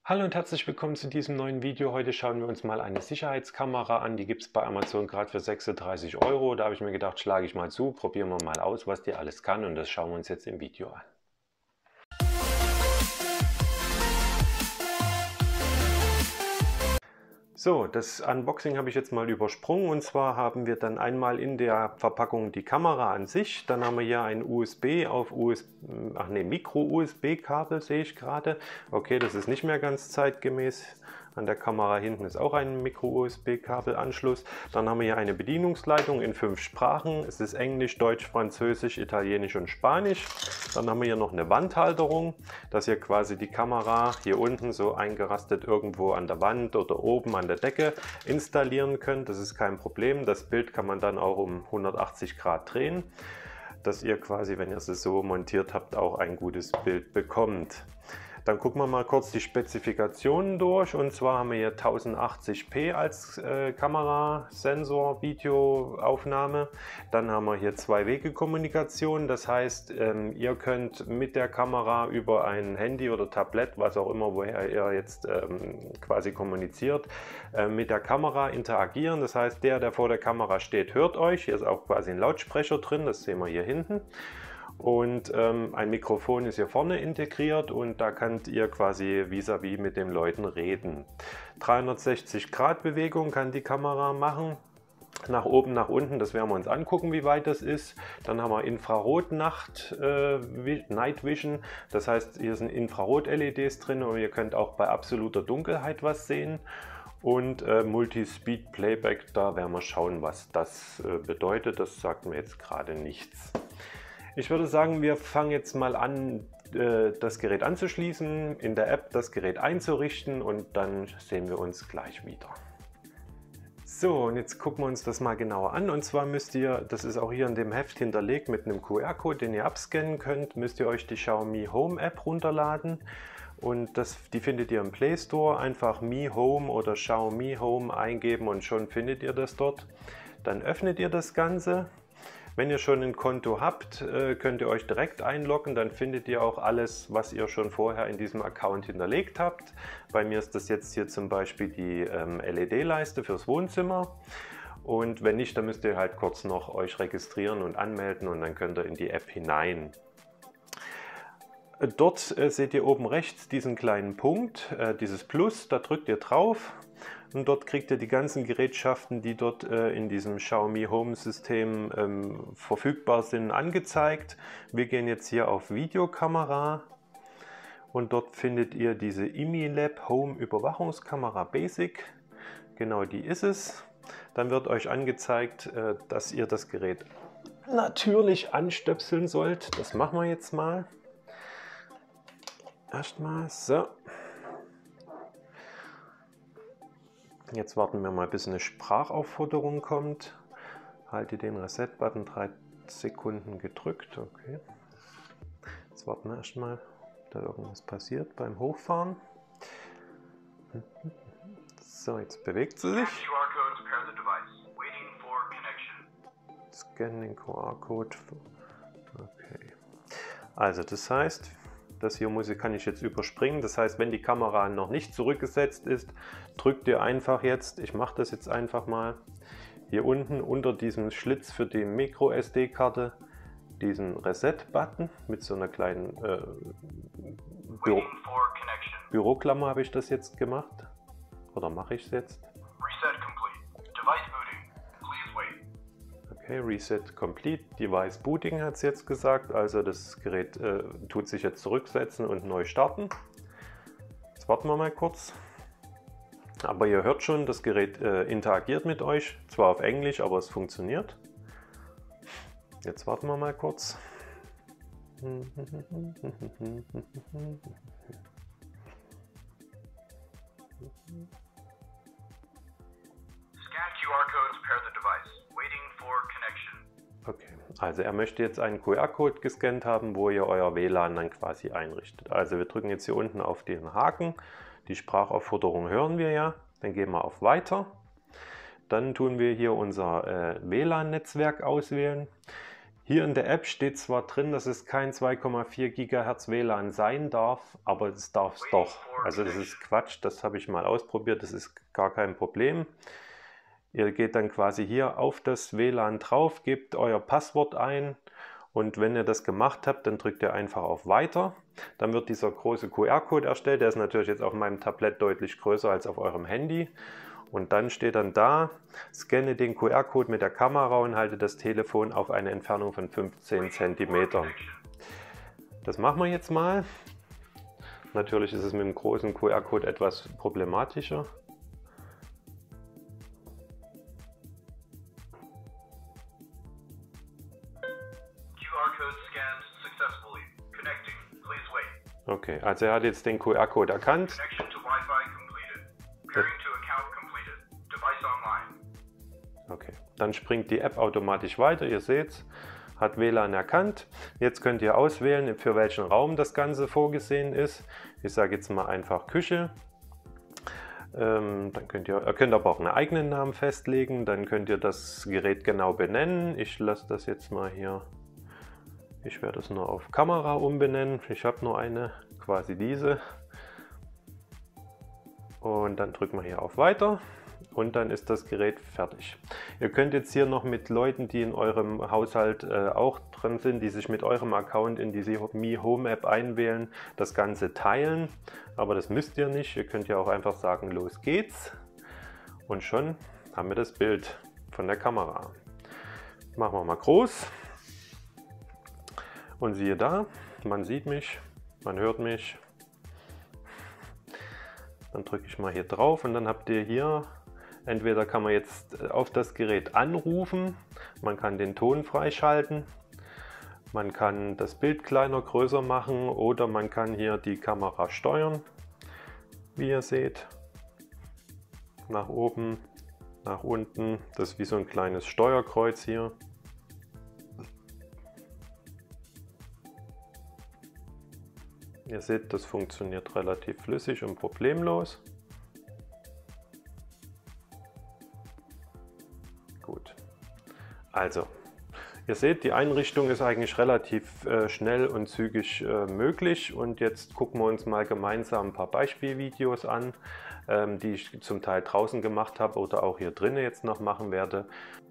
Hallo und herzlich willkommen zu diesem neuen Video. Heute schauen wir uns mal eine Sicherheitskamera an. Die gibt es bei Amazon gerade für 36 Euro. Da habe ich mir gedacht, schlage ich mal zu, probieren wir mal aus, was die alles kann, und das schauen wir uns jetzt im Video an. So, das Unboxing habe ich jetzt mal übersprungen, und zwar haben wir dann einmal in der Verpackung die Kamera an sich, dann haben wir hier ein Micro-USB-Kabel, sehe ich gerade. Okay, das ist nicht mehr ganz zeitgemäß. An der Kamera hinten ist auch ein Micro-USB-Kabelanschluss. Dann haben wir hier eine Bedienungsleitung in 5 Sprachen. Es ist Englisch, Deutsch, Französisch, Italienisch und Spanisch. Dann haben wir hier noch eine Wandhalterung, dass ihr quasi die Kamera hier unten so eingerastet irgendwo an der Wand oder oben an der Decke installieren könnt. Das ist kein Problem. Das Bild kann man dann auch um 180 Grad drehen, dass ihr quasi, wenn ihr es so montiert habt, auch ein gutes Bild bekommt. Dann gucken wir mal kurz die Spezifikationen durch, und zwar haben wir hier 1080p als Kamerasensor, Videoaufnahme. Dann haben wir hier Zwei-Wege-Kommunikation, das heißt, ihr könnt mit der Kamera über ein Handy oder Tablet, was auch immer, woher ihr jetzt quasi kommuniziert, mit der Kamera interagieren. Das heißt, der vor der Kamera steht, hört euch. Hier ist auch quasi ein Lautsprecher drin, das sehen wir hier hinten. Und ein Mikrofon ist hier vorne integriert, und da könnt ihr quasi vis-à-vis mit den Leuten reden. 360 Grad Bewegung kann die Kamera machen. Nach oben, nach unten, das werden wir uns angucken, wie weit das ist. Dann haben wir Infrarot-Night Vision, das heißt, hier sind Infrarot-LEDs drin, und ihr könnt auch bei absoluter Dunkelheit was sehen. Und Multi-Speed Playback, da werden wir schauen, was das bedeutet. Das sagt mir jetzt gerade nichts. Ich würde sagen, wir fangen jetzt mal an, das Gerät anzuschließen, in der App das Gerät einzurichten, und dann sehen wir uns gleich wieder. So, und jetzt gucken wir uns das mal genauer an. Und zwar müsst ihr, das ist auch hier in dem Heft hinterlegt mit einem QR-Code, den ihr abscannen könnt, müsst ihr euch die Xiaomi Home App runterladen. Und die findet ihr im Play Store. Einfach Mi Home oder Xiaomi Home eingeben und schon findet ihr das dort. Dann öffnet ihr das Ganze. Wenn ihr schon ein Konto habt, könnt ihr euch direkt einloggen, dann findet ihr auch alles, was ihr schon vorher in diesem Account hinterlegt habt. Bei mir ist das jetzt hier zum Beispiel die LED-Leiste fürs Wohnzimmer, und wenn nicht, dann müsst ihr halt kurz noch euch registrieren und anmelden, und dann könnt ihr in die App hinein. Dort seht ihr oben rechts diesen kleinen Punkt, dieses Plus, da drückt ihr drauf. Und dort kriegt ihr die ganzen Gerätschaften, die dort in diesem Xiaomi Home System verfügbar sind, angezeigt. Wir gehen jetzt hier auf Videokamera, und dort findet ihr diese IMILAB Home Überwachungskamera Basic. Genau, die ist es. Dann wird euch angezeigt, dass ihr das Gerät natürlich anstöpseln sollt. Das machen wir jetzt mal. Erstmal so. Jetzt warten wir mal, bis eine Sprachaufforderung kommt. Halte den Reset-Button 3 Sekunden gedrückt. Okay. Jetzt warten wir erstmal, ob da irgendwas passiert beim Hochfahren. So, jetzt bewegt sie sich. Scan den QR-Code. Okay. Also das heißt, das hier kann ich jetzt überspringen. Das heißt, wenn die Kamera noch nicht zurückgesetzt ist, drückt ihr einfach jetzt, ich mache das jetzt einfach mal, hier unten unter diesem Schlitz für die Micro-SD-Karte diesen Reset-Button mit so einer kleinen Büroklammer habe ich das jetzt gemacht. Oder mache ich es jetzt? Okay, Reset Complete, Device Booting hat es jetzt gesagt, also das Gerät tut sich jetzt zurücksetzen und neu starten. Jetzt warten wir mal kurz. Aber ihr hört schon, das Gerät interagiert mit euch, zwar auf Englisch, aber es funktioniert. Jetzt warten wir mal kurz. Scan QR code to pair the device. Waiting for connection. Okay, also er möchte jetzt einen QR-Code gescannt haben, wo ihr euer WLAN dann quasi einrichtet. Also wir drücken jetzt hier unten auf den Haken. Die Sprachaufforderung hören wir ja. Dann gehen wir auf Weiter. Dann tun wir hier unser WLAN-Netzwerk auswählen. Hier in der App steht zwar drin, dass es kein 2,4 GHz WLAN sein darf, aber es darf es doch. Also das ist Quatsch, das habe ich mal ausprobiert, das ist gar kein Problem. Ihr geht dann quasi hier auf das WLAN drauf, gebt euer Passwort ein und wenn ihr das gemacht habt, dann drückt ihr einfach auf Weiter. Dann wird dieser große QR-Code erstellt, der ist natürlich jetzt auf meinem Tablet deutlich größer als auf eurem Handy. Und dann steht dann da, scanne den QR-Code mit der Kamera und halte das Telefon auf eine Entfernung von 15 cm. Das machen wir jetzt mal. Natürlich ist es mit dem großen QR-Code etwas problematischer. Okay, also er hat jetzt den QR-Code erkannt. Okay, dann springt die App automatisch weiter, ihr seht, hat WLAN erkannt. Jetzt könnt ihr auswählen, für welchen Raum das Ganze vorgesehen ist. Ich sage jetzt mal einfach Küche. Dann könnt ihr aber auch einen eigenen Namen festlegen, dann könnt ihr das Gerät genau benennen. Ich lasse das jetzt mal hier, ich werde es nur auf Kamera umbenennen. Ich habe nur eine, quasi diese. Und dann drücken wir hier auf Weiter und dann ist das Gerät fertig. Ihr könnt jetzt hier noch mit Leuten, die in eurem Haushalt auch drin sind, die sich mit eurem Account in diese Mi Home App einwählen, das Ganze teilen. Aber das müsst ihr nicht. Ihr könnt ja auch einfach sagen, los geht's. Und schon haben wir das Bild von der Kamera. Machen wir mal groß. Und siehe da, man sieht mich, man hört mich. Dann drücke ich mal hier drauf und dann habt ihr hier, entweder kann man jetzt auf das Gerät anrufen, man kann den Ton freischalten, man kann das Bild kleiner, größer machen oder man kann hier die Kamera steuern, wie ihr seht. Nach oben, nach unten, das ist wie so ein kleines Steuerkreuz hier. Ihr seht, das funktioniert relativ flüssig und problemlos. Gut. Also, ihr seht, die Einrichtung ist eigentlich relativ schnell und zügig möglich. Und jetzt gucken wir uns mal gemeinsam ein paar Beispielvideos an, die ich zum Teil draußen gemacht habe oder auch hier drinnen jetzt noch machen werde.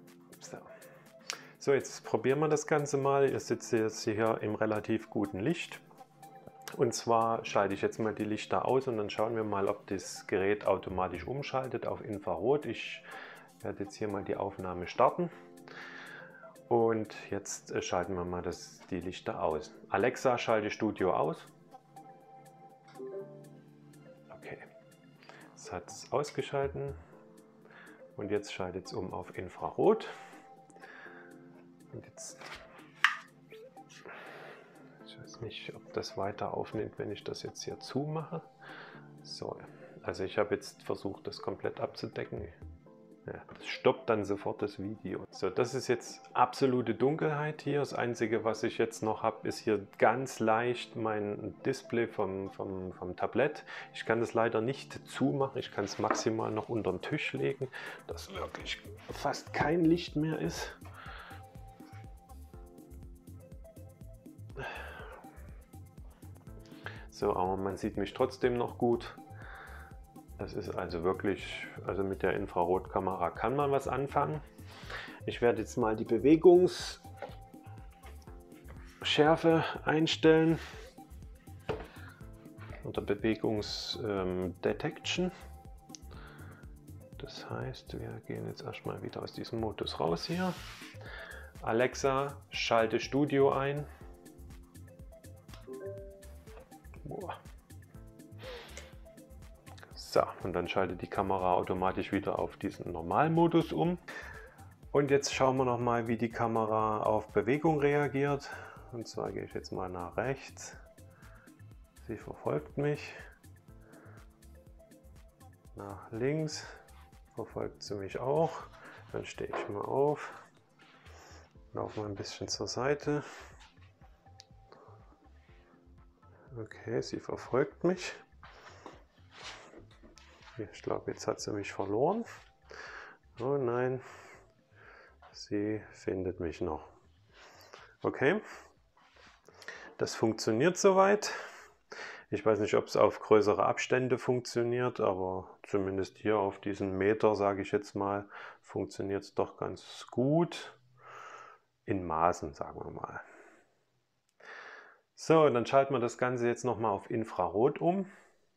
So, jetzt probieren wir das Ganze mal. Ihr sitzt jetzt hier im relativ guten Licht. Und zwar schalte ich jetzt mal die Lichter aus und dann schauen wir mal, ob das Gerät automatisch umschaltet auf Infrarot. Ich werde jetzt hier mal die Aufnahme starten. Und jetzt schalten wir mal die Lichter aus. Alexa, schalte Studio aus. Okay, es hat es ausgeschalten. Und jetzt schaltet es um auf Infrarot. Und jetzt... Ich weiß nicht, ob das weiter aufnimmt, wenn ich das jetzt hier zumache. So, also ich habe jetzt versucht, das komplett abzudecken. Ja, das stoppt dann sofort das Video. So, das ist jetzt absolute Dunkelheit hier. Das Einzige, was ich jetzt noch habe, ist hier ganz leicht mein Display vom Tablet. Ich kann das leider nicht zumachen. Ich kann es maximal noch unter den Tisch legen, dass wirklich fast kein Licht mehr ist. So, aber man sieht mich trotzdem noch gut. Das ist also wirklich, also mit der Infrarotkamera kann man was anfangen. Ich werde jetzt mal die Bewegungsschärfe einstellen unter Bewegungsdetection. Das heißt, wir gehen jetzt erstmal wieder aus diesem Modus raus hier. Alexa, schalte Studio ein. So, und dann schaltet die Kamera automatisch wieder auf diesen Normalmodus um. Und jetzt schauen wir noch mal, wie die Kamera auf Bewegung reagiert. Und zwar gehe ich jetzt mal nach rechts. Sie verfolgt mich. Nach links verfolgt sie mich auch. Dann stehe ich mal auf. Laufe mal ein bisschen zur Seite. Okay, sie verfolgt mich. Ich glaube, jetzt hat sie mich verloren. Oh nein, sie findet mich noch. Okay, das funktioniert soweit. Ich weiß nicht, ob es auf größere Abstände funktioniert, aber zumindest hier auf diesen Meter, sage ich jetzt mal, funktioniert es doch ganz gut. In Maßen, sagen wir mal. So, dann schalten wir das Ganze jetzt nochmal auf Infrarot um.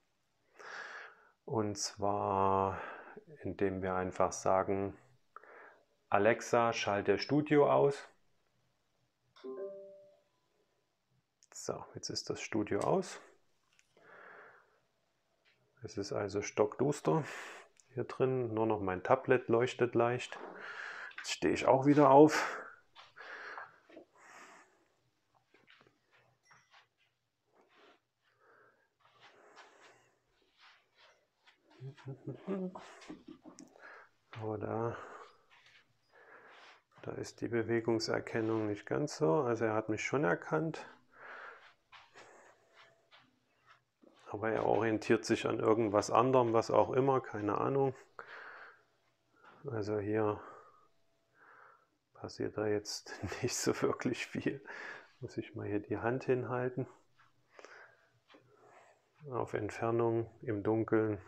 Und zwar, indem wir einfach sagen, Alexa, schalte Studio aus. So, jetzt ist das Studio aus. Es ist also stockduster hier drin, nur noch mein Tablet leuchtet leicht. Jetzt stehe ich auch wieder auf. Aber da ist die Bewegungserkennung nicht ganz so. Also er hat mich schon erkannt. Aber er orientiert sich an irgendwas anderem, was auch immer, keine Ahnung. Also hier passiert da jetzt nicht so wirklich viel. Muss ich mal hier die Hand hinhalten. Auf Entfernung im Dunkeln.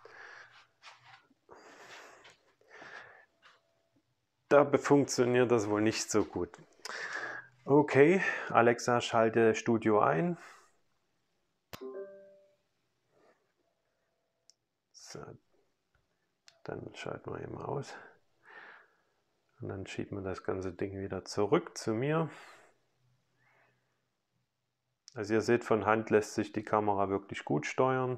Da funktioniert das wohl nicht so gut. Okay, Alexa, schalte Studio ein. So, dann schalten wir eben aus. Und dann schiebt man das ganze Ding wieder zurück zu mir. Also ihr seht, von Hand lässt sich die Kamera wirklich gut steuern.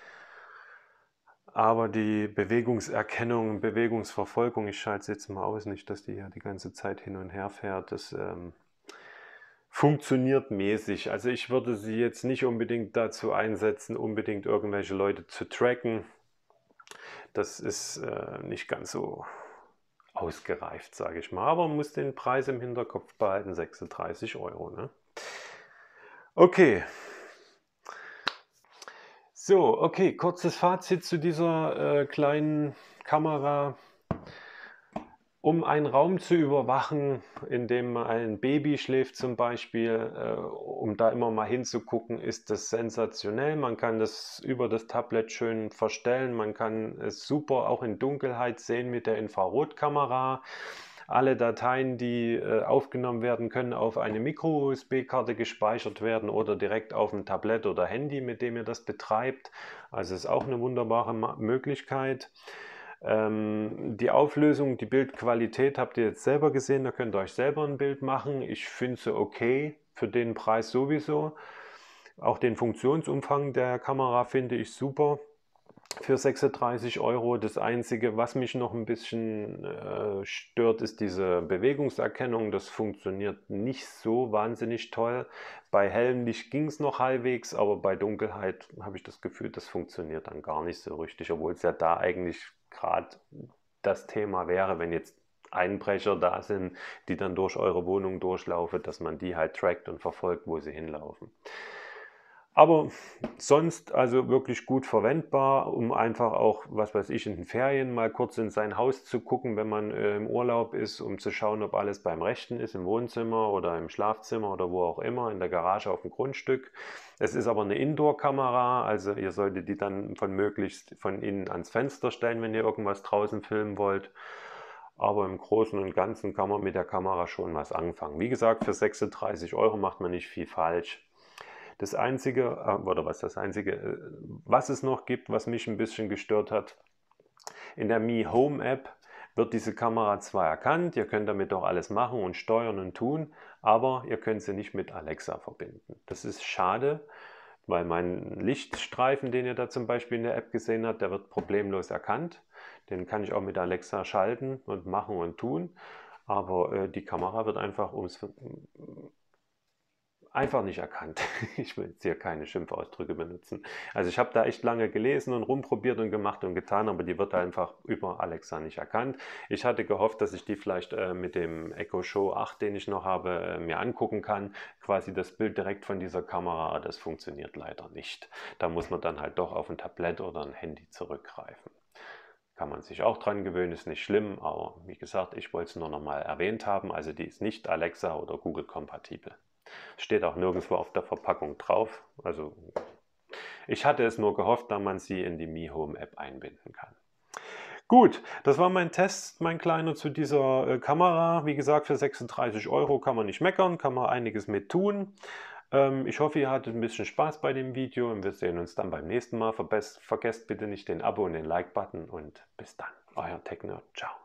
Aber die Bewegungserkennung, Bewegungsverfolgung, ich schalte es jetzt mal aus, nicht, dass die ja die ganze Zeit hin und her fährt, das funktioniert mäßig. Also ich würde sie jetzt nicht unbedingt dazu einsetzen, unbedingt irgendwelche Leute zu tracken. Das ist nicht ganz so ausgereift, sage ich mal. Aber man muss den Preis im Hinterkopf behalten, 36 Euro. Ne? Okay. So, okay, kurzes Fazit zu dieser kleinen Kamera. Um einen Raum zu überwachen, in dem ein Baby schläft zum Beispiel, um da immer mal hinzugucken, ist das sensationell. Man kann das über das Tablet schön verstellen, man kann es super auch in Dunkelheit sehen mit der Infrarotkamera. Alle Dateien, die aufgenommen werden, können auf eine Micro-USB-Karte gespeichert werden oder direkt auf ein Tablet oder Handy, mit dem ihr das betreibt. Also ist auch eine wunderbare Möglichkeit. Die Auflösung, die Bildqualität habt ihr jetzt selber gesehen, da könnt ihr euch selber ein Bild machen. Ich finde sie okay, für den Preis sowieso. Auch den Funktionsumfang der Kamera finde ich super. Für 36 Euro. Das Einzige, was mich noch ein bisschen stört, ist diese Bewegungserkennung. Das funktioniert nicht so wahnsinnig toll. Bei hellem Licht ging es noch halbwegs, aber bei Dunkelheit habe ich das Gefühl, das funktioniert dann gar nicht so richtig, obwohl es ja da eigentlich gerade das Thema wäre, wenn jetzt Einbrecher da sind, die dann durch eure Wohnung durchlaufen, dass man die halt trackt und verfolgt, wo sie hinlaufen. Aber sonst also wirklich gut verwendbar, um einfach auch, was weiß ich, in den Ferien mal kurz in sein Haus zu gucken, wenn man im Urlaub ist, um zu schauen, ob alles beim Rechten ist, im Wohnzimmer oder im Schlafzimmer oder wo auch immer, in der Garage auf dem Grundstück. Es ist aber eine Indoor-Kamera, also ihr solltet die dann möglichst von innen ans Fenster stellen, wenn ihr irgendwas draußen filmen wollt. Aber im Großen und Ganzen kann man mit der Kamera schon was anfangen. Wie gesagt, für 36 Euro macht man nicht viel falsch. Das Einzige, oder was das Einzige, was es noch gibt, was mich ein bisschen gestört hat, in der Mi Home App wird diese Kamera zwar erkannt, ihr könnt damit auch alles machen und steuern und tun, aber ihr könnt sie nicht mit Alexa verbinden. Das ist schade, weil mein Lichtstreifen, den ihr da zum Beispiel in der App gesehen habt, der wird problemlos erkannt. Den kann ich auch mit Alexa schalten und machen und tun, aber die Kamera wird einfach nicht erkannt. Ich will jetzt hier keine Schimpfausdrücke benutzen. Also ich habe da echt lange gelesen und rumprobiert und gemacht und getan, aber die wird einfach über Alexa nicht erkannt. Ich hatte gehofft, dass ich die vielleicht mit dem Echo Show 8, den ich noch habe, mir angucken kann. Quasi das Bild direkt von dieser Kamera. Das funktioniert leider nicht. Da muss man dann halt doch auf ein Tablett oder ein Handy zurückgreifen. Kann man sich auch dran gewöhnen, ist nicht schlimm, aber wie gesagt, ich wollte es nur noch mal erwähnt haben. Also die ist nicht Alexa oder Google kompatibel. Steht auch nirgendwo auf der Verpackung drauf. Also Ich hatte es nur gehofft, da man sie in die Mi Home App einbinden kann. Gut, das war mein Test, mein kleiner, zu dieser Kamera. Wie gesagt, für 36 € kann man nicht meckern, kann man einiges mit tun. Ich hoffe, ihr hattet ein bisschen Spaß bei dem Video und wir sehen uns dann beim nächsten Mal. Vergesst bitte nicht den Abo und den Like-Button und bis dann, euer Technerd. Ciao.